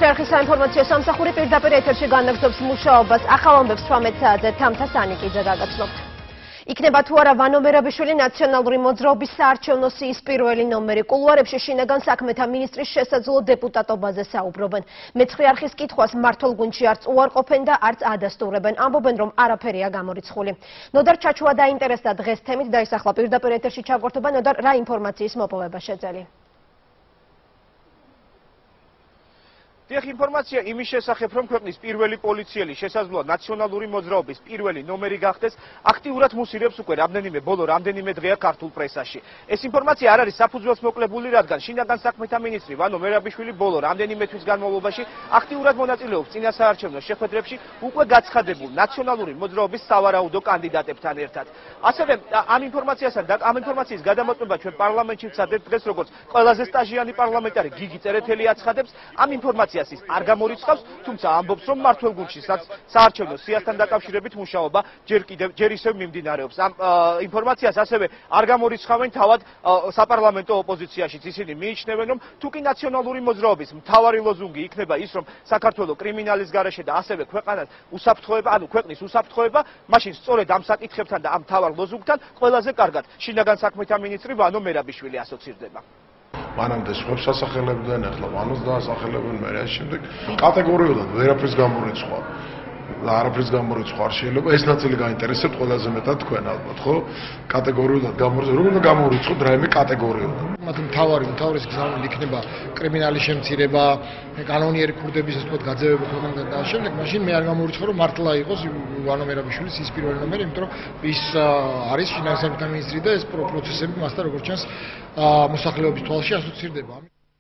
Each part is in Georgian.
მეცხრე არხის საინფორმაციო სამსახური პირდაპირ ეთერში განაგრძობს მუშაობას. ახალ ამბებს 18 საათზე თამთა სანიკიძე გაგაცნობთ. იქნება თუ არა ვანო მერაბიშვილი ნაციონალური მოძრაობის საარჩევნო სიის პირველი ნომერი-კულუარებში შინაგან საქმეთა მინისტრის შესაძლო დეპუტატობაზე საუბრობენ. მეცხრე არხის კითხვას მართულ გუნდში არც უარყოფენ და არც ადასტურებენ. ამბობენ, რომ არაფერია გამორიცხული. ნოდარ ჩაჩუა დაინტერესდა დღეს თემით, დაისახლა პირდაპირ ეთერში ჩაგვართობა. ნოდარ, რა ინფორმაციის მოპოვება შეძელი? Დიახ, ინფორმაცია იმის შესახებ, რომ ქვეყნის პირველი პოლიციელი შესაძლოა ნაციონალური მოძრაობის პირველი ნომერი გახდეს, აქტიურად მუსირებს უკვე რამდენიმე დღეა ქართულ პრესაში. ეს ინფორმაცია არ არის საფუძველს მოკლებული, რადგან შინაგან საქმეთა მინისტრი ვანო მერაბიშვილი ბოლო რამდენიმე თვის განმავლობაში აქტიურად მონაწილეობს წინასაარჩევნო შეხვედრებში უკვე გაცხადებულ ნაციონალური მოძრაობის სავარაუდო კანდიდატებთან ერთად. ასევე ამ ინფორმაციის გადამოწმება ჩვენ პარლამენტში ვცადეთ დღეს, როგორც ყველაზე სტაჟიანი პარლამენტარი გიგი წერეთელი აცხადებს, ამ ინფორმაციას არ გამორიცხავს, თუმცა ამბობს, რომ მართულ გუნდში საარჩევნო სიასთან დაკავშირებით მუშაობა ჯერ ისევ მიმდინარეობს. ამ ინფორმაციას ასევე არ გამორიცხავენ თავად საპარლამენტო ოპოზიციაშიც. ისინი მიიჩნევენ, რომ თუკი ნაციონალური მოძრაობის მთავარი ლოზუნგი იქნება ის, რომ საქართველო კრიმინალის გარეშე და ასევე ქვეყნის უსაფრთხოება, მაშინ სწორედ ამ საკითხებთან და ამ მთავარ ლოზუნგთან ყველაზე კარგად შინაგან საქმეთა მინისტრი ვანო მერაბიშვილი ასოცირდება. მანამდე სხვებს ასახელებდნენ, ახლა ვანოს დაასახელებენ, მე რა შემდეგ კატეგორიულად ვერაფრის გამორიცხვა. არაფრის გამორიცხვა არ შეიძლება. ეს ნაწილი გაინტერესებთ ყველაზე მეტად თქვენ ალბათ, ხო? კატეგორიულად გამორიცხვა. როგორ უნდა გამორიცხოთ რაიმე კატეგორიულად? მათ მთავარი გზავნილი იქნება კრიმინალის შემცირება, კანონიერი ქურდების ასე ვთქვათ გაძევება ქვეყნიდან და შემდეგ, მაშინ მე არ გამორიცხო, რომ მართლა იყოს ვანო მერაბიშვილის ის პირველი ნომერი, იმიტომ რომ ის არის შინაგან საქმეთა მინისტრი და ეს პროცესები მასთან როგორც ჩანს მოსახლეობის თვალში ასოცირდება.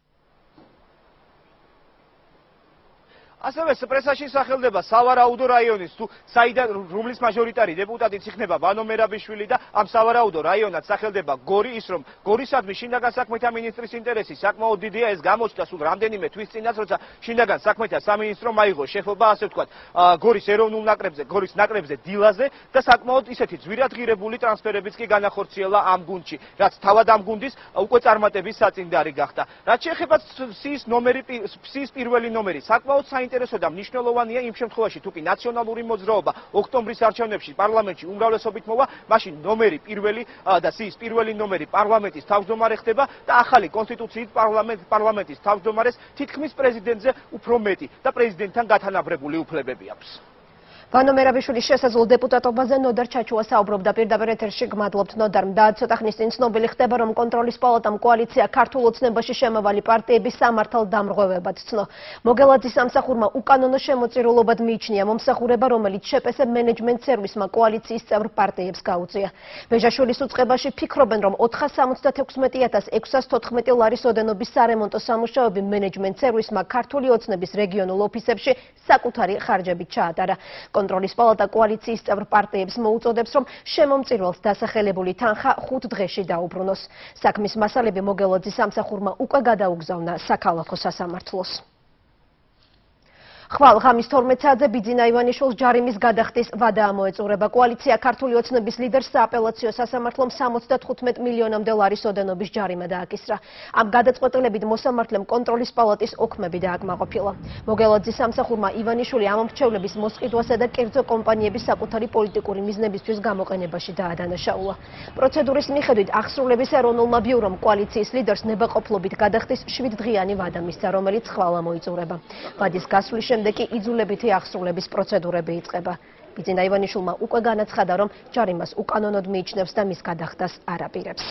ასევე პრესაში სახელდება სავარაუდო რაიონის თუ საიდან რომლის მაჟორიტარი დეპუტატიც იქნება ვანო მერაბიშვილი და ამ სავარაუდო რაიონად სახელდება გორი, ის რომ გორისადმი შინაგან საქმეთა მინისტრის ინტერესი საკმაოდ დიდია. ეს გამოჩნდა სულ რამდენიმე თვის წინაც, როცა შინაგან საქმეთა სამინისტრომ აიღო შეფობა, ასე ვთქვათ, გორის ეროვნულ ნაკრებზე, გორის ნაკრებზე დილაზე და საკმაოდ ისეთი ძვირადღირებული ტრანსფერებიც კი განახორციელა ამ გუნდში, რაც თავად ამ გუნდის უკვე წარმატების საწინდარი გახდა. რაც შეეხება სიის პირველი ნომერი, საკმაოდ საინტერესო და მნიშვნელოვანია იმ შემთხვევაში, თუკი ნაციონალური მოძრაობა ოქტომბრის არჩევნებში პარლამენტში უმრავლესობით მოვა, მაშინ ნომერი პირველი და სიის პირველი ნომერი პარლამენტის თავმჯდომარე ხდება და ახალი კონსტიტუციით პარლამენტის თავმჯდომარეს თითქმის პრეზიდენტზე უფრო მეტი და პრეზიდენტთან გათანაბრებული უფლებები აქვს. ვანო მერაბიშვილის შესაძლო დეპუტატობაზე ნოდარ ჩაჩუა საუბრობდა პირდაპირ ეთერში. გმადლობთ ნოდარ. და ცოტა ხნის წინ ცნობილი ხდება, რომ კონტროლის პალატამ კოალიცია ქართულ ოცნებაში შემავალი პარტიები სამართალდამრღვევებად ცნო. მოგელაძის სამსახურმა უკანონო შემოწირულობად მიიჩნია მომსახურება, რომელიც შეპეს მენეჯმენტ სერვისმა კოალიციის წევრ პარტიებს გაუწია. ვეჟაშვილის უწყებაში ფიქრობენ, რომ 476,614 ლარის ოდენობის სარემონტო სამუშაოები მენეჯმენტ სერვისმა ქართული ოცნების რეგიონულ ოფისებში საკუთარი ხარჯებით ჩაატარა. კონტროლის პალატა კოალიციის წევრ პარტიებს მოუწოდებს, რომ შემომწირველს დასახელებული თანხა 5 დღეში დაუბრუნოს. საქმის მასალები მოგელაძის სამსახურმა უკვე გადაუგზავნა საქალაქო სასამართლოს. ხვალ ღამის 12 საათზე ბიძინა ივანიშვილს ჯარიმის გადახდის ვადა ამოეწურება. კოალიცია ქართული ოცნების ლიდერს სააპელაციო სასამართლომ 75 მილიონამდე ლარის ოდენობის ჯარიმა დააკისრა. ამ გადაწყვეტილებით მოსამართლემ კონტროლის პალატის ოქმები დააკმაყოფილა. მოგელაძის სამსახურმა ივანიშვილი ამ მრჩევლების მოსყიდვასა და კერძო კომპანიების საკუთარი პოლიტიკური მიზნებისთვის გამოყენებაში დაადანაშაულა. პროცედურის მიხედვით აღსრულების ეროვნულმა ბიურომ კოალიციის ლიდერს ნებაყოფლობით გადახდის 7 დღიანი ვადა მისცა, რომელიც ხვალ ამოიწურება. ვადის გასვლის შემდეგ კი იძულებითი აღსრულების პროცედურები იწყება. ბიძინა ივანიშვილმა უკვე განაცხადა, რომ ჯარიმას უკანონოდ მიიჩნევს და მის გადახდას არ აპირებს.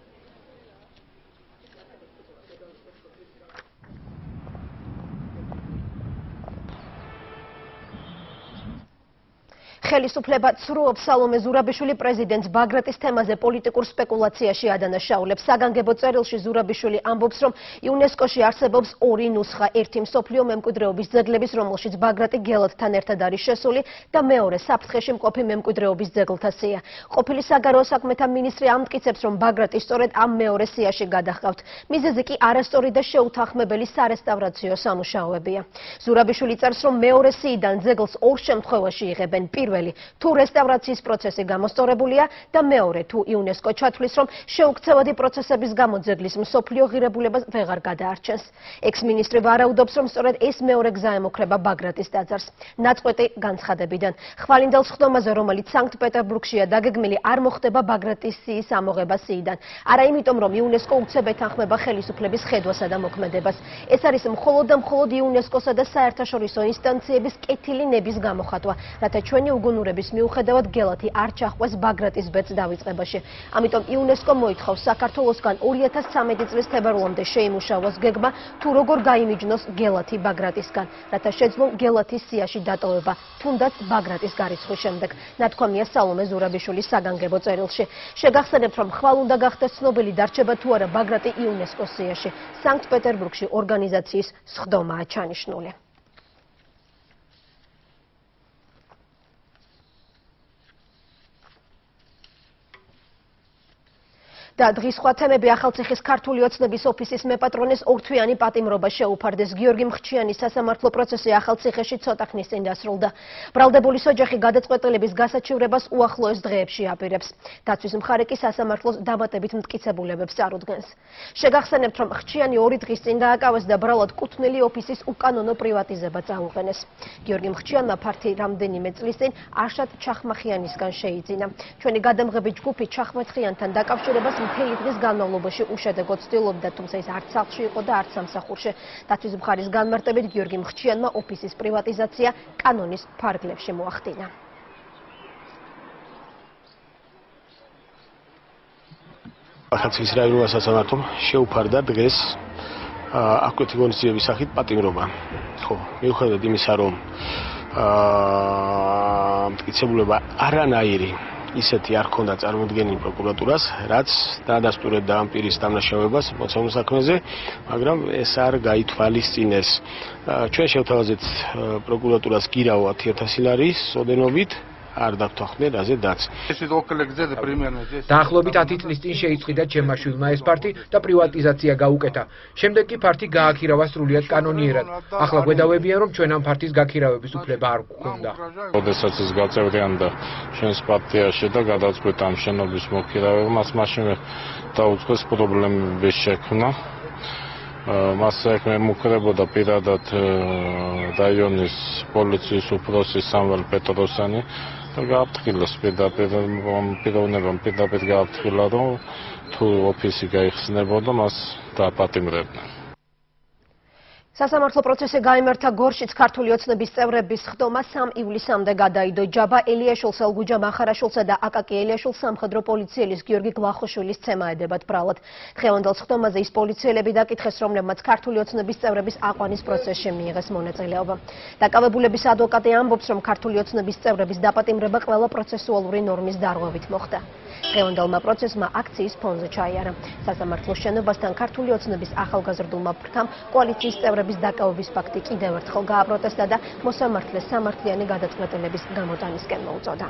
ხელისუფლება ცრუობს სალომე ზურაბიშვილი პრეზიდენტს ბაგრატის თემაზე პოლიტიკურ სპეკულაციაში ადანაშაულებს. საგანგებო წერილში ზურაბიშვილი ამბობს, რომ იუნესკოში არსებობს 2 ნუსხა, ერთი მსოფლიო მემკვიდრეობის ძეგლების, რომელშიც ბაგრატი გელათთან ერთად არის შესული და მეორე საფრთხეში მყოფი მემკვიდრეობის ძეგლთა სია. ყოფილი საგარეო საქმეთა მინისტრი ამტკიცებს, რომ ბაგრატი სწორედ ამ მეორე სიაში გადაჰყავთ. მიზეზი კი არასწორი და შეუთანხმებელი სარესტავრაციო სამუშაოებია. ზურაბიშვილი წერს, რომ მეორე სიიდან ძეგლს ორ შემთხვევაში იღებენ. პირველი, თუ რესტავრაციის პროცესი გამოსწორებულია და მეორე, თუ იუნესკო ჩათვლის, რომ შეუქცევადი პროცესების გამო ძეგლის მსოფლიო ღირებულებას ვეღარ გადაარჩენს. ექს-მინისტრი ვარაუდობს, რომ სწორედ ეს მეორე გზა ემუქრება ბაგრატის ტაძარს. ნაწყვეტი განცხადებიდან. ხვალინდელ სხდომაზე, რომელიც სანქტ-პეტერბურგშია დაგეგმილი, არ მოხდება ბაგრატის სიის ამოღება სიიდან. არა იმიტომ, რომ იუნესკო უცებ ეთანხმება ხელისუფლების ხედვასა და მოქმედებას. ეს არის მხოლოდ და მხოლოდ იუნესკოსა და საერთაშორისო ინსტანციების კეთილი ნების გამოხატვა, რათა ჩვენი უგუნურების მიუხედავად გელათი არ ჩაჰყვეს ბაგრატის ბედს დავიწყებაში. ამიტომ იუნესკო მოითხოვს საქართველოსგან 2013 წლის თებერვლამდე შეიმუშავოს გეგმა, თუ როგორ გაიმიჯნოს გელათი ბაგრატისგან, რათა შეძლო გელათის სიაში დატოვება, თუნდაც ბაგრატის გარიცხვის შემდეგ. ნათქვამია სალომე ზურაბიშვილის საგანგებო წერილში. შეგახსენებთ, რომ ხვალ უნდა გახდეს ცნობილი, დარჩება თუ არა ბაგრატი იუნესკოს სიაში. სანქტ-პეტერბურგში ორგანიზაციის სხდომაა ჩანიშნული. და დღის სხვა თემები ახალციხის ქართული ოცნების ოფისის მეპატრონეს ორთვიანი პატიმრობა შეუფარდეს. გიორგი მხრჩიანის სასამართლო პროცესი ახალციხეში ცოტა ხნის წინ დასრულდა. ბრალდებული ოჯახი გადაწყვეტილების გასაჩივრებას უახლოეს დღეებში აპირებს. დაცვის მხარე კი სასამართლოს დამატებით მტკიცებულებებს წარუდგენს. შეგახსენებთ, რომ მხრჩიანი 2 დღის წინ დააკავეს და ბრალად კუთვნილი ოფისის უკანონო პრივატიზება წაუყენეს. გიორგი მხრჩიანმა ფართი რამდენიმე წლის წინ არშად ჩახმახიანისგან შეიძინა. ჩვენი გადამღები ჯგუფი ჩახმახიანთან დაკავშირებას მთელი დღის განმავლობაში უშედეგოდ ცდილობდა, თუმცა ის არც სახლში იყო და არც სამსახურში. დაცვის მხარის განმარტებით გიორგი მხრჩიანმა ოფისის პრივატიზაცია კანონის ფარგლებში მოახდინა. ახალციხის რაიონულ სასამართლომ შეუფარდა დღეს აკვეთი ღონისძიების სახით პატიმრობა. ხო, მიუხედავად იმისა, რომ მტკიცებულება არანაირი ისეთი არ ჰქონდა წარმოდგენილი პროკურატურას, რაც დაადასტურებდა ამ პირის დამნაშავებას მოცემულ საქმეზე, მაგრამ ეს არ გაითვალისწინეს. ჩვენ შევთავაზეთ პროკურატურას გირავ 10,000 ლარის ოდენობით, არ დაგთვალხდნენ რაზე დაც. დაახლოებით 10 წლის წინ შეიწყვიტა ჩემმა შვილმა ეს ფართი და პრივატიზაცია გაუკეთა. შემდეგ კი ფართი გააქირავა სრულიად კანონიერად. ახლა გვედავებიან, რომ ჩვენ ამ ფართის გაქირავების უფლება არ გვქონდა. როდესაც ის გაწევრიან და ჩვენს პარტიაში და გადაწყვეტა ამ შენობის მოქირავება, მას მაშინვე დაუწყეს პრობლემები შექმნა. მას ემუქრებოდა პირადად რაიონის პოლიციის უფროსი სამველ პეტროსანი და გააფრთხილეს პიროვნებამ პირდაპირ გააფრთხილა, რომ თუ ოფისი გაიხსნებოდა, მას დააპატიმრებდნენ. სასამართლო პროცესი გაიმართა გორშიც ქართული ოცნების წევრების სხდომა 3 ივლისამდე გადაიდო. ჯაბა ელიაშვილს, ელგუჯა მახარაშვილსა და აკაკი ელიაშვილს სამხედრო პოლიციელის გიორგი გლახოშვილის ცემა ედებათ ბრალად. დღევანდელ სხდომაზე ის პოლიციელები დაკითხეს, რომლებმაც ქართული ოცნების წევრების აყვანის პროცესში მიიღეს მონაწილეობა. დაკავებულების ადვოკატი ამბობს, რომ ქართული ოცნების წევრების დაპატიმრება ყველა პროცესუალური ნორმის დარღვევით მოხდა. დღევანდელმა პროცესმა აქციის ფონზე ჩაიარა. სასამართლოს შენობასთან ქართული ოცნების ახალგაზრდულმა ფრთამ კოალიციის წევრების დაკავების ფაქტი კიდევ ერთხელ გააპროტესტა და მოსამართლეს სამართლიანი გადაწყვეტილების გამოტანისკენ მოუწოდა.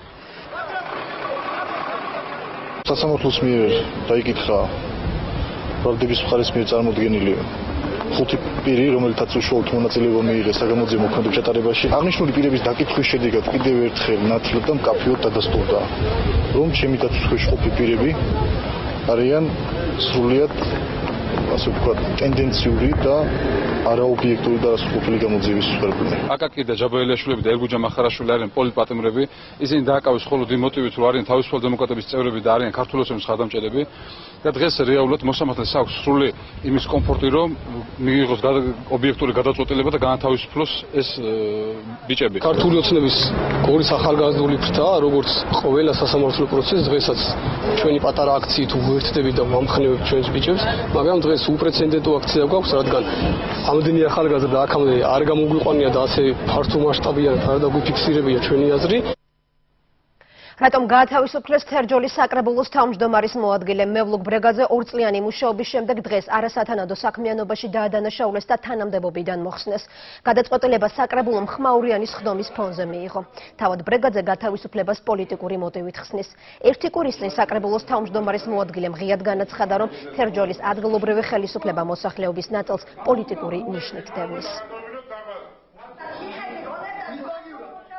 სასამართლოს მიერ დაიკითხა ბრალდების მხარის მიერ წარმოდგენილი 5 პირი, რომელთაც უშუალოდ მონაწილეობა მიიღეს საგამოძიებო მოქმედების ჩატარებაში. აღნიშნული პირების დაკითხვის შედეგად კიდევ ერთხელ ნათლად და მკაფიოდ დადასტურდა, რომ ჩემი დაცვის ყოფილი პირები არიან სრულიად ასე ვთქვათ, ტენდენციური და არაობიექტური და არასრულყოფილი გამოძიების მსხვერპლი. აკაკი და ჯაბა ელიაშვილები და ელგუჯა მახარაშვილი არიან პოლიტპატიმრები. ისინი დააკავეს მხოლოდ იმ მოტივით, რომ არიან თავისუფალ დემოკრატების წევრები და არიან ქართული ოცნების ხარდამჭერები. და დღეს რეალურად მოსამართლეს აქვს სრული იმის კომფორტი, რომ მიიღოს ობიექტური გადაწყვეტილება და გაანთავისუფლოს ეს ბიჭები. ქართული ოცნების გორის ახალგაზრდული ფრთა, როგორც ყველა სასამართლო პროცესს, დღესაც ჩვენი პატარა აქციით უერთდებით და ვამხნევებთ ჩვენს ბიჭებს, მაგრამ დღეს უპრეცედენტო აქცია გვაქვს, რადგან ამდენი ახალგაზრდა აქამდე არ გამოგვიყვანია და ასე ფართო მასშტაბიანად არ დაგვიფიქსირებია ჩვენი აზრი. რატომ გაათავისუფლეს თერჯოლის საკრებულოს თავმჯდომარის მოადგილე მევლუგ ბრეგაძე 2 წლიანი მუშაობის შემდეგ დღეს არასათანადო საქმიანობაში დაადანაშაულეს და თანამდებობიდან მოხსნეს. გადაწყვეტილება საკრებულომ ხმაურიანი სხდომის ფონზე მიიღო. თავად ბრეგაძე გათავისუფლებას პოლიტიკური მოტივით ხსნის. 1 კვირის წინ საკრებულოს თავმჯდომარის მოადგილემ ღიად განაცხადა, რომ თერჯოლის ადგილობრივი ხელისუფლება მოსახლეობის ნაწილს პოლიტიკური ნიშნით დევნის.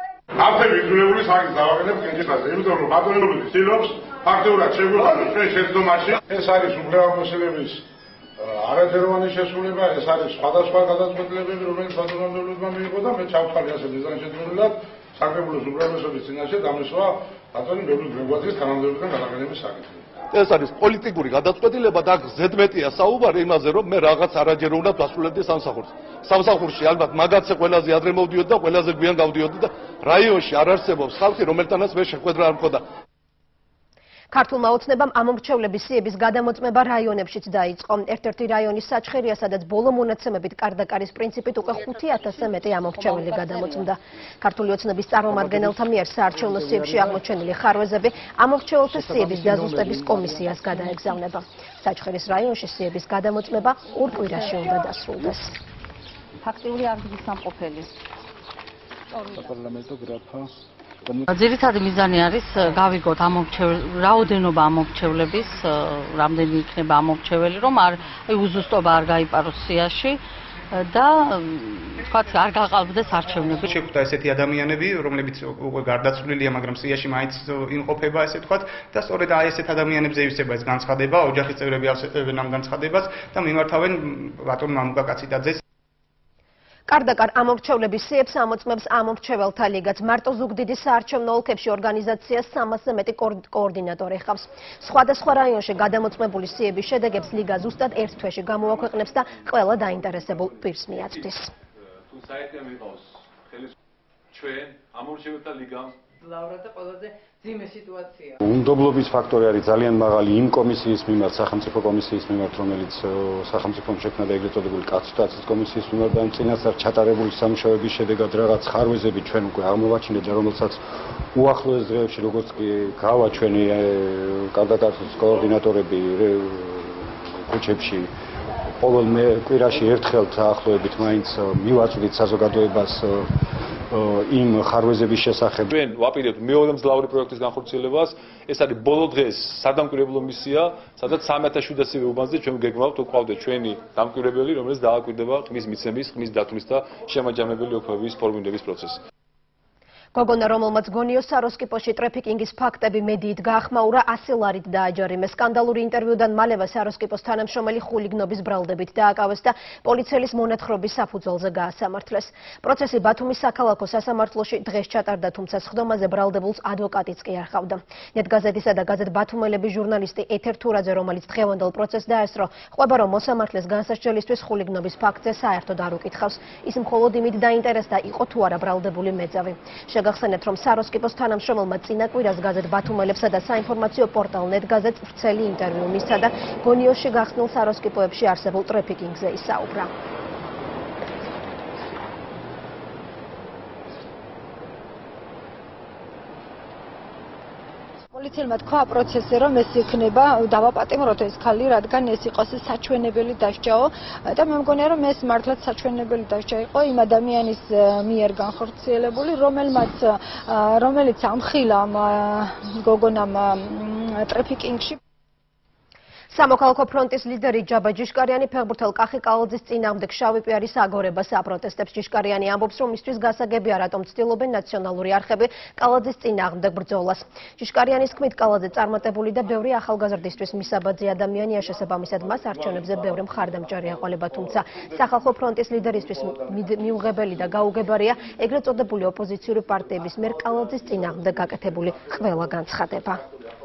ხალხები იძულებული საქმეს დავაყენებ კენჭისყრაზე, იმიტომ რომ ბატონები ცდილობს ფაქტობრივად შეგვიყვანოს ჩვენ შეცდომაში. ეს არის უფლებამოსილების არაჯეროვანი შესრულება, ეს არის სხვადასხვა გადაწყვეტილებები, რომელიც ბატონებლებმა მიიღო და მე ჩავთვალე ასე მიზანშეწონილად საკრებულოს უპირატესობის წინაშე დამისვა ბატონი ბევრი გვევაძის თანამდებობიდან გადაყენების საკითხი. ეს არის პოლიტიკური გადაწყვეტილება და ზედმეტია საუბარი იმაზე, რომ მე რაღაც არაჯეროვნად ვასრულებდი სამსახურს. სამსახურში ალბათ მაგაცე ყველაზე ადრე მოვდიოდი და ყველაზე გვიან გავდიოდი და რაიონში არ არსებობს ხალხი, რომელთანაც მე შეხვედრა არ მქონდა. ქართულმა ოცნებამ ამომრჩევლების სიების გადამოწმება რაიონებშიც დაიწყო. ერთ-ერთი რაიონის საჩხერია, სადაც ბოლო მონაცემებით კარდაკარის პრინციპით უკვე 5000-ზე მეტი ამომრჩეველი გადამოწმდა. ქართული ოცნების წარმომადგენელთა მიერ საარჩევნო სიებში აღმოჩენილი ხარვეზები ამომრჩეველთა სიების დაზუსტების კომისიას გადაეგზავნება. საჩხერის რაიონში სიების გადამოწმება 2 კვირაში უნდა დასრულდეს. ფაქტიური აღდგის სამყოფელი. საპარლამენტო გრაფა ძირითადი მიზანი არის გავიგოთ რაოდენობა ამომრჩევლების, რამდენი იქნება ამომრჩეველი, რომ უზუსტობა არ გაიპაროს სიაში და თქვათ არ გაყალბდეს არჩევნები. შეხვდა ესეთი ადამიანები, რომლებიც უკვე გარდაცვლილია, მაგრამ სიაში მაინც იმყოფება, ესე თქვათ, და სწორედ ესეთ ადამიანებზე ივსება ეს განცხადება, ოჯახის წევრები ავსებენ ამ განცხადებას და მიმართავენ ბატონ მამუკა კაციტაძეს. კარდაკარ ამომრჩევლების სიებს ამოწმებს ამომრჩეველთა ლიგაც. მარტო ზუგდიდის საარჩევნო ოლქებში ორგანიზაციას 300-ზე მეტი კოორდინატორი ჰყავს. სხვადასხვა რაიონში გადამოწმებული სიების შედეგებს ლიგა ზუსტად 1 თვეში გამოაქვეყნებს და ყველა დაინტერესებულ პირს მიაწვდის. თუ საერთოდ მიყავს ჩვენ ამომრჩეველთა ლიგამ ლავრა და ყველაზე ძიმე სიტუაცია. უნდობლობის ფაქტორი არის ძალიან მაღალი იმ კომისიის მიმართ, სახელმწიფო კომისიის მიმართ, რომელიც სახელმწიფომ შექმნა და ეგრეთ წოდებული კაცის კომისიის მიმართ და წინასწარ ჩატარებული სამუშაოების შედეგად რაღაც ხარვეზები ჩვენ უკვე აღმოვაჩინეთ და რომელსაც უახლოეს დღეებში როგორც კი გავაჩვენი კარდაკარის კოორდინატორები კუჩებში ყოველ კვირაში ერთხელ დაახლოებით მაინც მივაწვდით საზოგადოებას იმ ხარვეზების შესახებ. ჩვენ ვაპირებთ მეორე მძლავრი პროექტის განხორციელებას. ეს არის ბოლო დღეს სადამკვირვებლო მისია, სადაც 3700-ზე უბანზე ჩვენ გეგმავთ უყავდეთ ჩვენი დამკვირვებელი, რომელიც დააკვირდება ხმის მიცემის, ხმის დათვლის და შემაჯამებელი ოქროების ფორმირების პროცესს. გოგონა, რომელმაც გონიო საროსკიპოში ტრაფიკინგის ფაქტები მედიით გაახმაურა, 100 ლარით დააჯარიმეს. სკანდალური ინტერვიუდან მალევე საროსკიპოს თანამშრომელი ხულიგნობის ბრალდებით დააკავეს და პოლიციელის მონათხრობის საფუძველზე გაასამართლეს. პროცესი ბათუმის საქალაქო სასამართლოში დღეს ჩატარდა, თუმცა სხდომაზე ბრალდებულს ადვოკატიც კი არ ჰყავდა. ნეტგაზეთისა და გაზეთ ბათუმელების ჟურნალისტი ეთერ თურაძე, რომელიც დღევანდელ პროცესს დაესწრო, ყვება, რომ მოსამართლეს განსასჯელისთვის ხულიგნობის ფაქტზე საერთოდ არ უკითხავს. ის მხოლოდ იმით დაინტერესდა, იყო თუ არა ბრალდებული მეძავი. გახსენებთ, რომ საროსკიპოს თანამშრომელმა წინა კვირას გაზეთ ბათუმელებსა და საინფორმაციო პორტალ ნეტგაზეთს ვრცელი ინტერვიუ მისცა და გონიოში გახსნილ საროსკიპოებში არსებულ ტრაფიკინგზე ისაუბრა. პოლიციელმა თქვა პროცესზე, რომ ეს იქნება დავაპატიმროთ ეს ხალი, რადგან ეს იყოს საჩვენებელი დასჯაო და მე მგონია, რომ ეს მართლაც საჩვენებელი დასჯა იყო იმ ადამიანის მიერ განხორციელებული, რომელიც ამხილა გოგონამ ტრაფიკინგში. სამოქალაქო ფრონტის ლიდერი ჯაბა ჯიშკარიანი ფეხბურთელ კახი კალაძის წინააღმდეგ შავი პიარის აგორებას აპროტესტებს. ჯიშკარიანი ამბობს, რომ მისთვის გასაგებია, რატომ ცდილობენ ნაციონალური არხები კალაძის წინააღმდეგ ბრძოლას. ჯიშკარიანის თქმით, კალაძე წარმატებული და ბევრი ახალგაზრდისთვის მისაბაძი ადამიანია, შესაბამისად მას არჩევნებზე ბევრი მხარდამჭერი ეყოლება, თუმცა სახალხო ფრონტის ლიდერისთვის მიუღებელი და გაუგებარია ეგრეთ წოდებული ოპოზიციური პარტიების მიერ კალაძის წინააღმდეგ გაკეთებული ყველა განცხადება.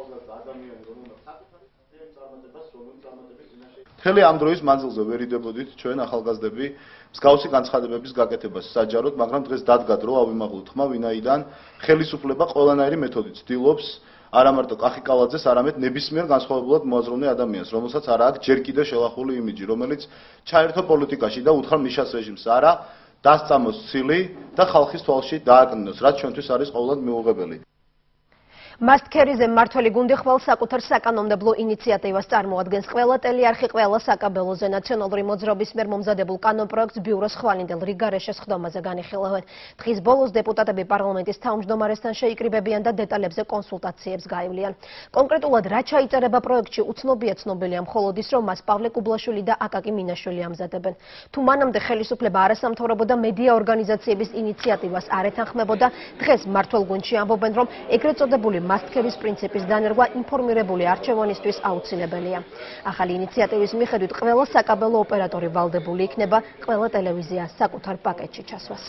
მთელი ამ დროის მანძილზე ვერიდებოდით ჩვენ ახალგაზრდები მსგავსი განცხადებების გაკეთებას საჯაროდ, მაგრამ დღეს დადგა დრო ავიმაღლოთ ხმა, ვინაიდან ხელისუფლება ყველანაირი მეთოდით ცდილობს არა მარტო კახი კალაძეს, არამედ ნებისმიერ განსხვავებულად მოაზროვნე ადამიანს, რომელსაც არ აქვს ჯერ კიდევ შელახული იმიჯი, რომელიც ჩაერთო პოლიტიკაში და უთხრა მიშას რეჟიმს, არა დასწამოს ცილი და ხალხის თვალში დააკნინოს, რაც ჩვენთვის არის ყოველად მიუღებელი. მასტქერიზე მმართველი გუნდი ხვალ საკუთარ საკანონმდებლო ინიციატივას წარმოადგენს. ყველა ტელიარხი ყველა საკაბელოზე ნაციონალური მოძრაობის მიერ მომზადებულ კანონპროექტს ბიუროს ხვალინდელ რიგარეშეს ხდომაზე განიხილავენ. დღის ბოლოს დეპუტატები პარლამენტის თავმჯდომარესთან შეიკრიბებიან და დეტალებზე კონსულტაციებს გაივლიან. კონკრეტულად რა ჩაიწერება პროექტში უცნობია, ცნობილია მხოლოდ ის, რომ მას პავლე კუბლაშვილი და აკაკი მინაშვილი ამზადებენ. თუ მანამდე ხელისუფლება არასამთავრობო და მედია ორგანიზაციების ინიციატივას არ ეთანხმებოდა, დღეს მმართველ გუნდში ამბობენ, რომ ეგრეთ წოდებული მასტქერის პრინციპის დანერგვა ინფორმირებული არჩევანისთვის აუცილებელია. ახალი ინიციატივის მიხედვით ყველა საკაბელო ოპერატორი ვალდებული იქნება ყველა ტელევიზია საკუთარ პაკეტში ჩასვას.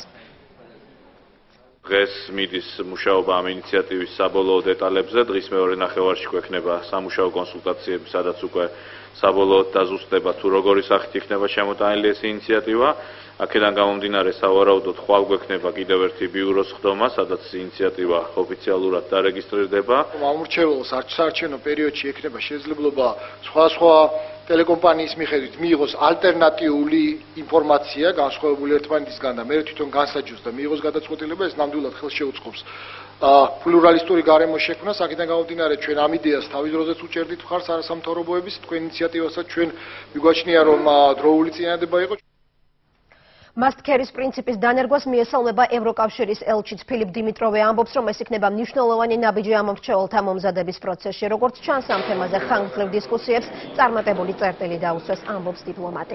დღეს მიდის მუშაობა ამ ინიციატივის საბოლოო დეტალებზე. დღის მეორე ნახევარში გვექნება სამუშაო კონსულტაციები, სადაც უკვე საბოლოოდ დაზუსტდება თუ როგორი სახით იქნება შემოტანილი ეს ინიციატივა. აქედან გამომდინარე სავარაუდოდ ხვალ გვექნება კიდევ ერთი ბიუროს ხდომა, სადაც ინიციატივა ოფიციალურად დარეგისტრირდება. ამორჩეველს საარჩევნო პერიოდში ექნება შესაძლებლობა სხვა ტელეკომპანიის მიხედვით მიიღოს ალტერნატიული ინფორმაცია განსხვავებული ერთმანეთისგან და მე თვითონ განსაჯოს და მიიღოს გადაწყვეტილება, ეს ნამდვილად ხელს შეუწყობს პლურალისტური გარემო შექმნას. აქედან გამომდინარე ჩვენ ამ იდეას თავის დროზეც უჭერდით მხარს არასამთავრობოების თქვენ ინიციატივასაც ჩვენ მიგვაჩნია რომ დროული წინადადება იყო. მასტქერის პრინციპის დანერგვას მიესალმება ევროკავშირის ელჩიც ფილიპ დიმიტროვი ამბობს, რომ ეს იქნება მნიშვნელოვანი ნაბიჯი ამომრჩეველთა მომზადების პროცესში. როგორც ჩანს, ამ თემაზე ხანგრძლივ დისკუსიებს წარმატებული წერტილი დაუსვეს, ამბობს დიპლომატი.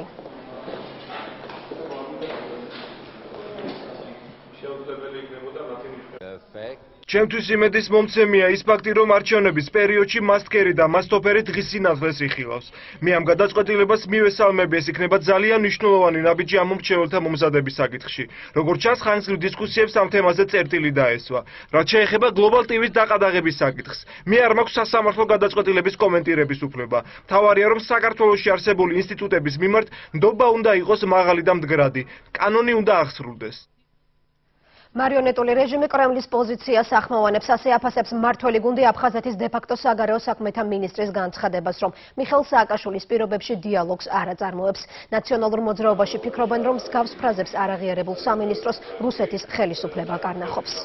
ჩემთვის იმედის მომცემია ის ფაქტი, რომ არჩევნების პერიოდში მასტქერი და მასტოფერი დღის სინათლეს იხილავს. მე ამ გადაწყვეტილებას მივესალმები, ეს იქნება ძალიან მნიშვნელოვანი ნაბიჯი ამომრჩეველთა მომზადების საკითხში. როგორც ჩანს, ხანგრძლივ დისკუსიებს ამ თემაზე წერტილი დაესვა. რაც შეეხება გლობალ ტივის დაყადაღების საკითხს, მე არ მაქვს სასამართლო გადაწყვეტილების კომენტირების უფლება. მთავარია, რომ საქართველოში არსებული ინსტიტუტების მიმართ ნდობა უნდა იყოს მაღალი და მდგრადი. კანონი უნდა აღსრულდეს. მარიონეტული რეჟიმი კრემლის პოზიციას ახმოვანებს, ასე აფასებს მმართველი გუნდი აფხაზეთის დე-ფაქტო საგარეო საქმეთა მინისტრის განცხადებას, რომ მიხეილ სააკაშვილის პირობებში დიალოგს არ აწარმოებს. ნაციონალურ მოძრაობაში ფიქრობენ, რომ მსგავს ფრაზებს არ აღიარებულ სამინისტროს რუსეთის ხელისუფლება კარნახობს.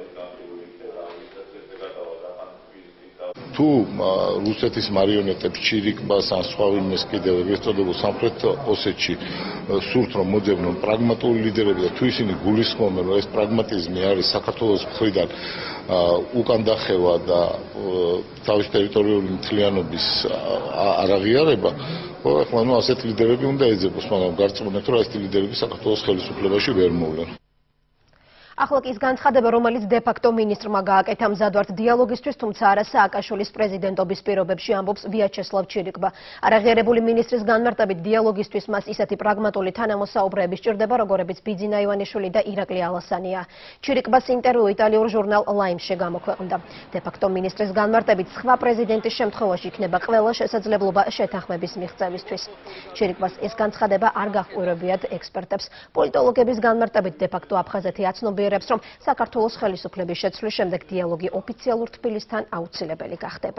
თუ რუსეთის მარიონეტებს ჩირიკბას ან სხვა ვინმეს კიდევ ეგრეთ წოდებულ სამხრეთ ოსეთში სურთ რომ მოძებნონ პრაგმატული ლიდერები და თუ ისინი გულისხმობენ რომ ეს პრაგმატიზმი არის საქართველოს მხრიდან უკან დახევა და თავის ტერიტორიული მთლიანობის არაღიარება, ხო, ანუ ასეთი ლიდერები უნდა ეძებოს, მაგრამ გარწმუნებთ რომ ასეთი ლიდერები საქართველოს ხელისუფლებაში ვერ მოვლენ. ახლა კი ის განცხადება, რომელიც დე-ფაქტო მინისტრმა გააკეთა მზადვართ დიალოგისთვის, თუმცა არა სააკაშვილის პრეზიდენტობის პირობებში, ამბობს ვიაჩესლავ ჩირიკბა. არაღიარებული მინისტრის განმარტებით დიალოგისთვის მას ისეთი პრაგმატული თანამოსაუბრეები სჭირდება, როგორებიც ბიძინა ივანიშვილი და ირაკლი ალასანია. ჩირიკბას ინტერვიუ იტალიურ ჟურნალ ლაიმში გამოქვეყნდა. დე-ფაქტო მინისტრის განმარტებით, სხვა პრეზიდენტის შემთხვევაში იქნება ყველა შესაძლებლობა შეთანხმების მიღწევისთვის. ჩირიკბას ეს განცხადება არ გაჰყვირებიათ ექსპერტებს. პოლიტოლოგების განმარტებით დე-ფაქტო აფხაზეთი აცნობიერებს, რომ საქართველოს ხელისუფლების შეცვლის შემდეგ დიალოგი ოფიციალურ თბილისთან აუცილებელი გახდება.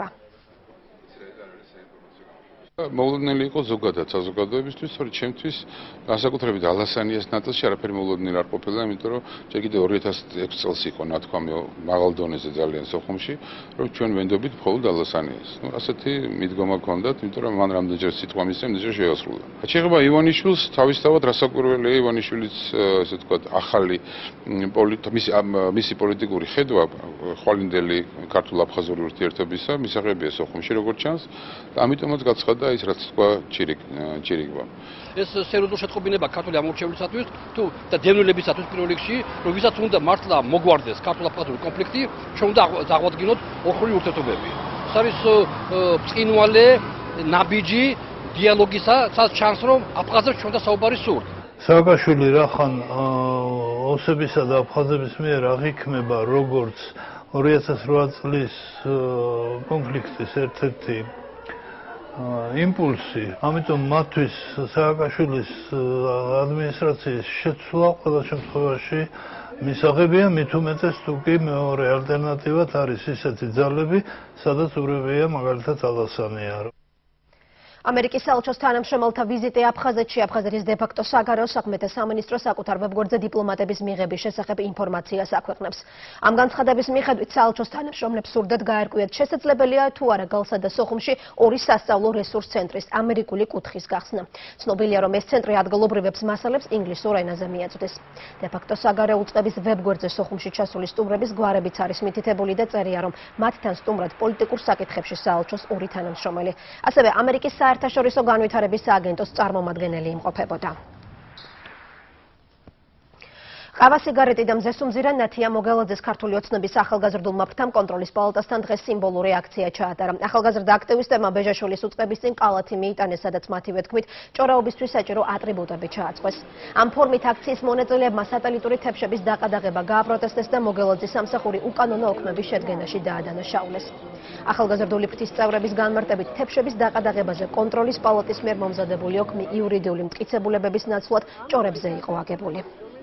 მოულოდნელი იყო ზოგადად საზოგადოებისთვის, თორე ჩემთვის განსაკუთრებით ალასანიას ნაწილში არაფერი მოულოდნელი არ ყოფილა, იმიტომ რომ ჯერ კიდევ 2006 წელს იყო ნათქვამი მაღალ დონეზე ძალიან სოხუმში, რომ ჩვენ ვენდობით მხოლოდ ალასანიას. ასეთი მიდგომა გქონდათ, იმიტომ რომ მან რამდენჯერ სიტყვა მისცემ, იმდენჯერ შეასრულა. შეეხება ივანიშვილს, თავისთავად რასაკვირველია ივანიშვილის, ესე ვთქვათ, ახალი მისი პოლიტიკური ხედვა ხვალინდელი ქართულ-აფხაზური ურთიერთობისა მისაღებია სოხუმში, როგორც ჩანს, და ამიტომაც გაცხადა ის რაც თქვა ჩირიკბა. ეს სერიოზული შეტყობინება ქართული ამორჩევლისათვის თუ და დევნილებისათვის პირველ რიგში, რომ ვისაც უნდა მართლა მოგვარდეს ქართულ-აფხაზური კონფლიქტი, ჩვენ უნდა წაღვადგინოთ ოხრული ურთიერთობები. ეს არის ბრწყინვალე ნაბიჯი დიალოგისა, სადაც ჩანს რომ აფხაზებს ჩვენ და საუბარი სურთ. სააკაშვილი რახან ოსებისა და აფხაზების მიერ აღიქმება როგორც 2008 წლის კონფლიქტის ერთ-ერთი იმპულსი, ამიტომ მათთვის სააკაშვილის ადმინისტრაციის შეცვლა ყველა შემთხვევაში მისაღებია, მით უმეტეს თუ კი მეორე ალტერნატივად არის ისეთი ძალები, სადაც ურევია მაგალითად ალასანია. ამერიკის საელჩოს თანამშრომელთა ვიზიტი აფხაზეთში აფხაზეთის დე-ფაქტო საგარეო საქმეთა სამინისტრო საკუთარ ვებგვერდზე დიპლომატების მიღების შესახებ ინფორმაციას აქვეყნებს. ამ განცხადების მიხედვით საელჩოს თანამშრომლებს სურდათ გაერკვიათ შესაძლებელია თუ არა გალსა და სოხუმში ორი სასწავლო რესურს ცენტრის ამერიკული კუთხის გახსნა. ცნობილია, რომ ეს ცენტრი ადგილობრივებს მასალებს ინგლისურ ენაზე მიაწვდის. დე-ფაქტო საგარეო უწყების ვებგვერდზე სოხუმში ჩასული სტუმრების გვარებიც არის მითითებული და წერია, რომ მათთან სტუმრად პოლიტიკურ საკითხებში საელჩოს ორი თანამშრომელი. ასევე ამერიკის საერთაშორისო განვითარების სააგენტოს წარმომადგენელი იმყოფებოდა. ყავა სიგარეტი და მზესუმზირა ნათია მოგელაძეს ქართული ოცნების ახალგაზრდულმა ფრთამ კონტროლის პალატასთან დღეს სიმბოლური აქცია ჩაატარა. ახალგაზრდა აქტივისტებმა ბეჟაშვილის უწყების წინ კალათი მიიტანეს, სადაც მათივე თქმით, ჭორაობისთვის საჭირო ატრიბუტები ჩააწყვეს. ამ ფორმით აქციის მონაწილეებმა სატელიტური თებშების დაყადაღება გააპროტესტეს და მოგელაძის სამსახური უკანონო ოქმების შედგენაში დაადანაშაულეს. ახალგაზრდული ფრთის წევრების განმარტებით თებშების დაყადაღებაზე კონტროლის პალატის მიერ მომზადებული ოქმი იურიდიული მტკიცებულებების ნაცვლად ჭორებზე იყო აგებული.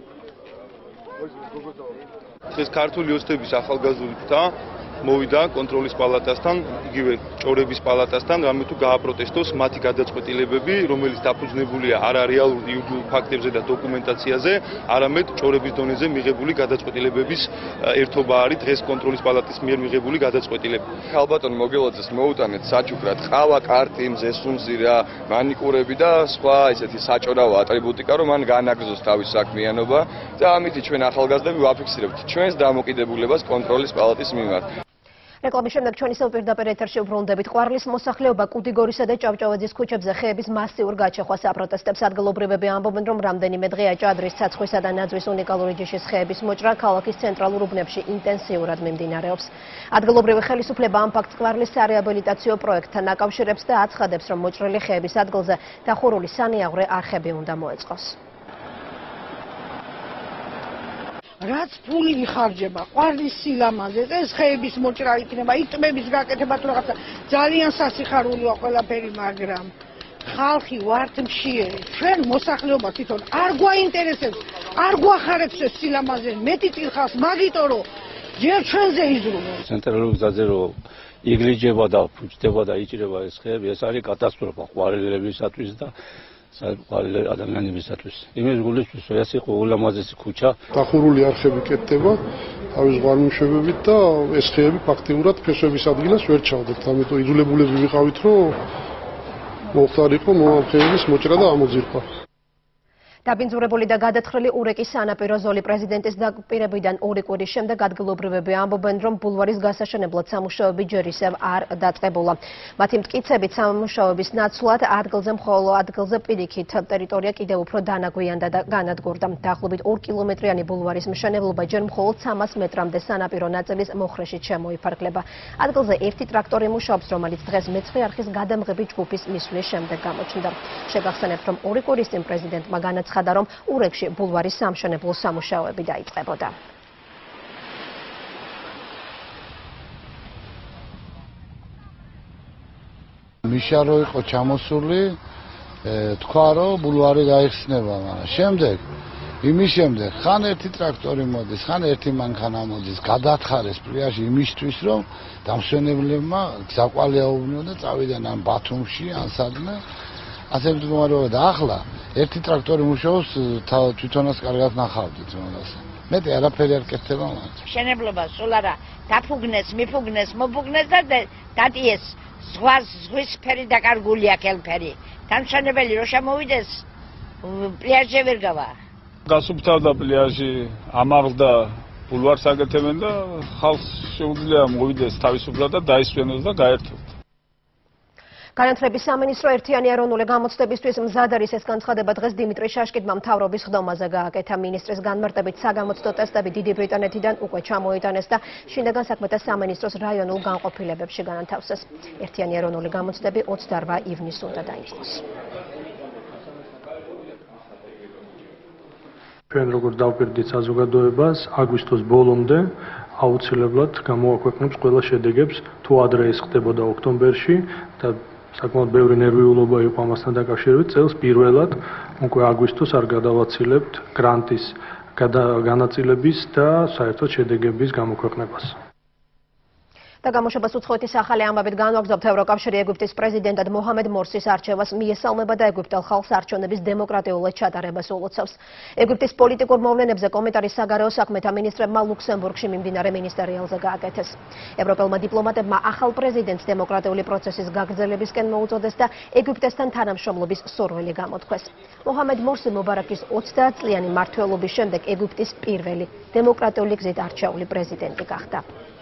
დღეს ქართული ოცნების ახალგაზრდული ფრთა მოვიდა კონტროლის პალატასთან, იგივე ჭორების პალატასთან, რამე თუ გააპროტესტოს მათი გადაწყვეტილებები, რომელიც დაფუძნებულია არა რეალურ იურიდიულ ფაქტებზე და დოკუმენტაციაზე, არამედ ჭორების დონეზე მიღებული გადაწყვეტილებების ერთობა არის დღეს კონტროლის პალატის მიერ მიღებული გადაწყვეტილება. ქალბატონ მოგელაძეს მოუტანეთ საჩუქრად ყავა, კარტი, მზესუმზირა, მანიკურები და სხვა ესეთი საჭორავო ატრიბუტიკა, რომ მან განაგრძოს თავის საქმიანობა და ამით ჩვენ ახალგაზრდები ვაფიქსირებთ ჩვენს დამოკიდებულებას კონტროლის პალატის მიმართ. რეკლამის შემდეგ ჩვენ ისევ პირდაპირ ეთერში უბრუნდებით. ყვარლის მოსახლეობა კუდიგორისა და ჭავჭავაძის ქუჩებზე ხეების მასიურ გაჩეხვას აპროტესტებს. ადგილობრივები ამბობენ, რომ რამდენიმე დღეა ჭადრის, ცაცხვისა და ნაძვის უნიკალური ჯიშის ხეების მოჭრა ქალაქის ცენტრალურ უბნებში ინტენსიურად მიმდინარეობს. ადგილობრივი ხელისუფლება ამ ფაქტს ყვარლის სარეაბილიტაციო პროექტთან აკავშირებს და აცხადებს, რომ მოჭრილი ხეების ადგილზე დახურული სანიაღვრე არხები უნდა მოეწყოს. რაც ფული იხარჯება ყვარლის სილამაზეს, ეს ხეების მოჭრა იქნება, იტმების გაკეთება თუ რაღაცა ძალიან სასიხარულოა ყველაფერი, მაგრამ ხალხი ვართ მშიერი. ჩვენ მოსახლეობა თვითონ არ გვაინტერესებს, არ გვახარებს ეს სილამაზე, მეტი წილხავს, მაგიტო რომ ჯერ ჩვენზე იზრუნოს. ცენტრალურ გზაზე რომ იგლიჯება და ფუჭდება და იჭრება ეს ხეები, ეს არის კატასტროფა ყვარელებისათვის და საყვარელი ადამიანებისათვის. იმის გულისთვის ეს იყო ულამაზესი ქუჩა. დახურული არხები კეთდება თავის ღარმუშებებით და ეს ხეები ფაქტიურად ფესვების ადგილას ვერ ჩავდებთ. ამიტომ იძულებულები ვიყავით, რომ მოხდარიყო ხეების მოჭრა და ამოძირკვა. დაბინძურებული და გადათხრილი ურეკის სანაპირო ზოლი პრეზიდენტის დაპირებიდან 2 კვირის შემდეგ ადგილობრივები ამბობენ, რომ ბულვარის გასაშენებლად სამუშაოები ჯერ ისევ არ დაწყებულა. მათი მტკიცებით სამუშაოების ნაცვლად ადგილზე პირიქით ტერიტორია კიდევ უფრო დანაგვიანდა და განადგურდა. დაახლოებით 2 კილომეტრიანი ბულვარის მშენებლობა ჯერ მხოლოდ 300 მეტრამდე სანაპირო ნაწილის მოხრეშით შემოიფარგლება. ადგილზე ერთი ტრაქტორი მუშაობს, რომელიც დღეს მეცხრე არხის გადამღები ჯგუფის მისვლის შემდეგ გამოჩნდა. შეგახსენებთ, რომ 2 კვირის წინ პრეზიდენტმა განაცხადა, რომ ურეკში ბულვარის სამშენებლო სამუშაოები დაიწყებოდა. მიშა რო იყო ჩამოსული, თქვა რომ ბულვარი გაიხსნება, მაგრამ შემდეგ იმის შემდეგ ხან ერთი ტრაქტორი მოდის, ხან ერთი მანქანა მოდის, გადათხარეს პლიაჟი იმისთვის, რომ დამსვენებლებმა გზაყვალე აუვნიო და წავიდნენ ან ბათუმში, ან სადმე. ასე მდგომარეობა და ახლა ერთი ტრაქტორი მუშაობს, თვითონაც კარგად ნახავდით მომას. მეტი არაფერი არ კეთდება მათ. მშენებლობა სულ არა დაფუგნეს, მიფუგნეს, მოფუგნეს და დატიეს ზღვის ფერი დაკარგული აქ ელფერი. დამშენებელი რო შემოვიდეს პლიაჟზე ვერ გავა. გასუფთავდა პლიაჟი, ამაღლდა ბულვარს აკეთებენ და ხალხს შეუძლია მოვიდეს თავისუფლად და დაისვენოს და გაერთოს. განათლების სამინისტრო ერთიანი ეროვნული გამოცდებისთვის მზად არის. ეს განცხადება დღეს დიმიტრი შაშკიდმა მთავრობის ხდომაზე გააკეთა. მინისტრის განმარტებით საგამოცდო ტესტები დიდი ბრიტანეთიდან უკვე ჩამოიტანეს და შინაგან საქმეთა სამინისტროს რაიონულ განყოფილებებში განათავსეს. ერთიანი ეროვნული გამოცდები 28 ივნისს უნდა დაიწყოს. ჩვენ როგორ დავპირდით საზოგადოებას, აგვისტოს ბოლომდე აუცილებლად გამოაქვეყნებს ყველა შედეგებს, თუ ადრე ეს ხდებოდა ოქტომბერში და საკმაოდ ბევრი ნერვიულობა იყო ამასთან დაკავშირებით. წელს პირველად უკვე აგვისტოს არ გადავაცილებთ გრანტის განაწილების და საერთოდ შედეგების გამოქვეყნებას. და გამოშვებას უცხოეთის ახალი ამბებით განვაგრძობთ ევროკავშირი ეგვიპტის პრეზიდენტად მოჰამედ მორსის არჩევას მიესალმება და ეგვიპტელ ხალხს არჩევნების დემოკრატიულად ჩატარებას ულოცავს. ეგვიპტის პოლიტიკურ მოვლენებზე კომენტარი საგარეო საქმეთა მინისტრებმა ლუქსემბურგში მიმდინარე მინისტერიალზე გააკეთეს. ევროპელმა დიპლომატებმა ახალ პრეზიდენტს დემოკრატიული პროცესის გაგრძელებისკენ მოუწოდეს და ეგვიპტესთან თანამშრომლობის სურვილი გამოთქვეს. მოჰამედ მორსი მუბარაკის 30 წლიანი მმართველობის შემდეგ ეგვიპტის პირველი დემოკრატიული გზით არჩეული პრეზიდენტი გახდა.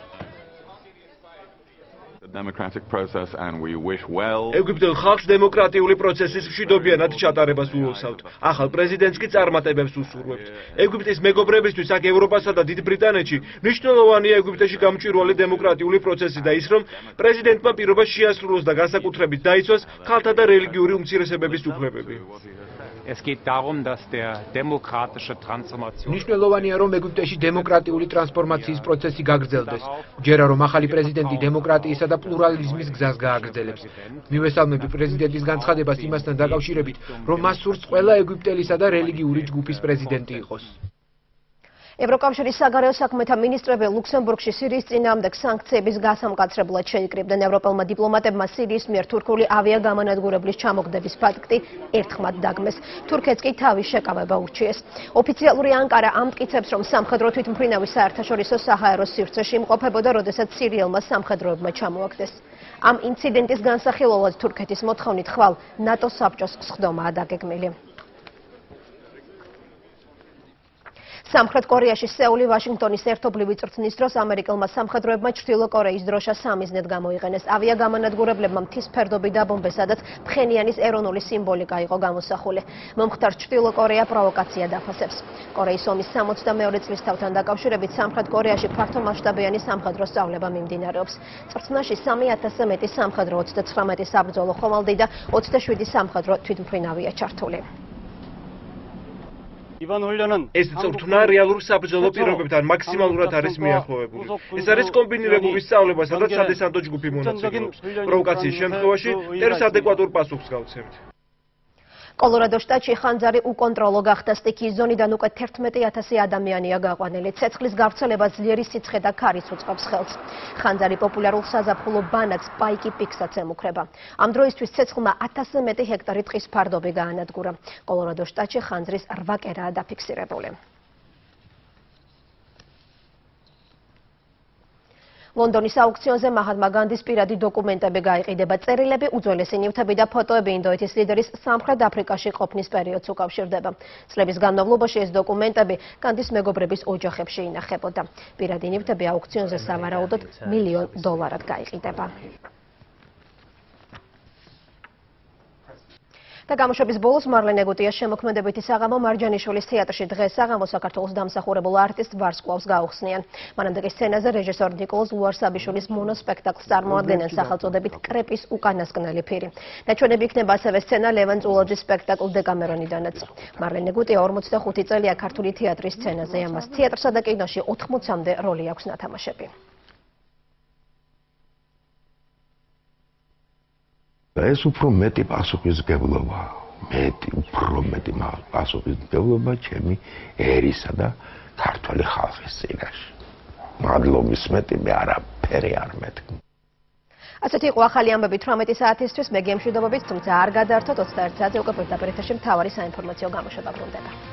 ეგვიპტელ ხალხს დემოკრატიული პროცესის მშვიდობიანად ჩატარებას ულოცავთ. ახალ პრეზიდენტს კი წარმატებებს უსურვებთ. ეგვიპტის მეგობრებისთვის აქ ევროპასა და დიდ ბრიტანეთში მნიშვნელოვანია ეგვიპტეში გამჭვირვალე დემოკრატიული პროცესი და ის, რომ პრეზიდენტმა პირობა შეასრულოს და განსაკუთრებით დაიცვას ქალთა და რელიგიური უმცირესობების უფლებები. მნიშვნელოვანია, რომ ეგვიპტეში დემოკრატიული ტრანსფორმაციის პროცესი გაგრძელდეს. ჯერა რომ ახალი პრეზიდენტი დემოკრატიისა და პლურალიზმის გზას გააგრძელებს. მივესალმები პრეზიდენტის განცხადებას იმასთან დაკავშირებით, რომ მას სურს ყველა ეგვიპტელისა და რელიგიური ჯგუფის პრეზიდენტი იყოს. ევროკავშირის საგარეო საქმეთა მინისტრები ლუქსემბურგში სირიის წინააღმდეგ სანქციების გასამკაცრებლად შეიკრიბნენ. ევროპელმა დიპლომატებმა სირიის მიერ თურქული ავიაგამანადგურებლის ჩამოგდების ფაქტი ერთხმად დაგმეს. თურქეთს კი თავის შეკავება ურჩიეს. ოფიციალური ანკარა ამტკიცებს, რომ სამხედრო თვითმფრინავის საერთაშორისო საჰაერო სივრცეში იმყოფებოდა, როდესაც სირიელმა სამხედროებმა ჩამოაგდეს. ამ ინციდენტის განსახილველად თურქეთის მოთხოვნით ხვალ ნატო საბჭოს სხდომაა დაგეგმილი. სამხრეთ კორეაში სეული ვაშინგტონის ერთობლივი წვრთნის დროს ამერიკელმა სამხედროებმა ჩრდილო კორეის დროშა სამიზნედ გამოიყენეს. ავიაგამანადგურებლებმა მთის ფერდობი დაბომბეს, სადაც ფხენიანის ეროვნული სიმბოლიკა იყო გამოსახული. მომხდარ ჩრდილო კორეა პროვოკაცია დაფასებს. კორეის ომის 62 წლის თავთან დაკავშირებით სამხრეთ კორეაში ფართომასშტაბიანი სამხედრო სწავლება მიმდინარეობს. წვრთნაში 3000-ზე მეტი სამხედრო 39 საბრძოლო ხომალდი და 27 სამხედრო თვითმფრინავია ჩართული. ეს წვრთნა რეალურ საბრძოლო პირობებთან მაქსიმალურად არის მიახლოვებული. ეს არის კომბინირებული სწავლება, სადაც სადესანტო ჯგუფი მონაწილეობს. პროვოკაციის შემთხვევაში ტერს ადეკვატურ პასუხს გავცემთ. კოლორადო შტატში ხანძარი უკონტროლო გახდა. სტიქიის ზონიდან უკვე 11000 ადამიანია გაყვანილი. ცეცხლის გავრცელება ძლიერი სიცხე და ქარიც უწყობს ხელს. ხანძარი პოპულარულ საზაფხულო ბანაკს პაიკი პიკსაც ემუქრება. ამ დროისთვის ცეცხლმა 1000-ზე მეტი ჰექტარი ტყის ფარდობი გაანადგურა. კოლორადო შტატში ხანძრის 8 კერაა დაფიქსირებული. ლონდონის აუქციონზე მაჰატმა განდის პირადი დოკუმენტები გაიყიდება. წერილები, უძველესი ნივთები და ფოტოები ინდოეთის ლიდერის სამხრეთ აფრიკაში ყოფნის პერიოდს უკავშირდება. წლების განმავლობაში ეს დოკუმენტები განდის მეგობრების ოჯახებში ინახებოდა. პირადი ნივთები აუქციონზე სავარაუდოდ $1,000,000 გაიყიდება. და გამოშვების ბოლოს მარლენე გუტიას შემოქმედებითი საღამო მარჯანიშვილის თეატრში დღეს საღამო საქართველოს დამსახურებულ არტისტ ვარსკვლავს გაუხსნიან. მანამდე კი სცენაზე რეჟისორ ნიკოლოზ ლუარსაბიშვილის მონოსპექტაკლს წარმოადგენენ სახელწოდებით კრეპის უკანასკნელი ფირი. ნაჩვენები იქნება ასევე სცენა ლევან წულაძის სპექტაკლ დეკამერონიდანაც. მარლენე გუტია 45 წელია ქართული თეატრის სცენაზე. ამას თეატრსა და კინოში 80-მდე როლი აქვს ნათამაშები. ეს უფრო მეტი პასუხისმგებლობა, უფრო მეტი პასუხისმგებლობა ჩემი ერისა და ქართული ხალხის წინაშე. მადლობის მეტი მე არაფერი არ მეთქი. ასეთი იყო ახალი ამბები 18 საათისთვის. მე გემშვიდობებით, თუმცა არ გადაართოთ 21 საათზე უკვე პირდაპირ ეთერში მთავარი საინფორმაციო გამოშვება ბრუნდება.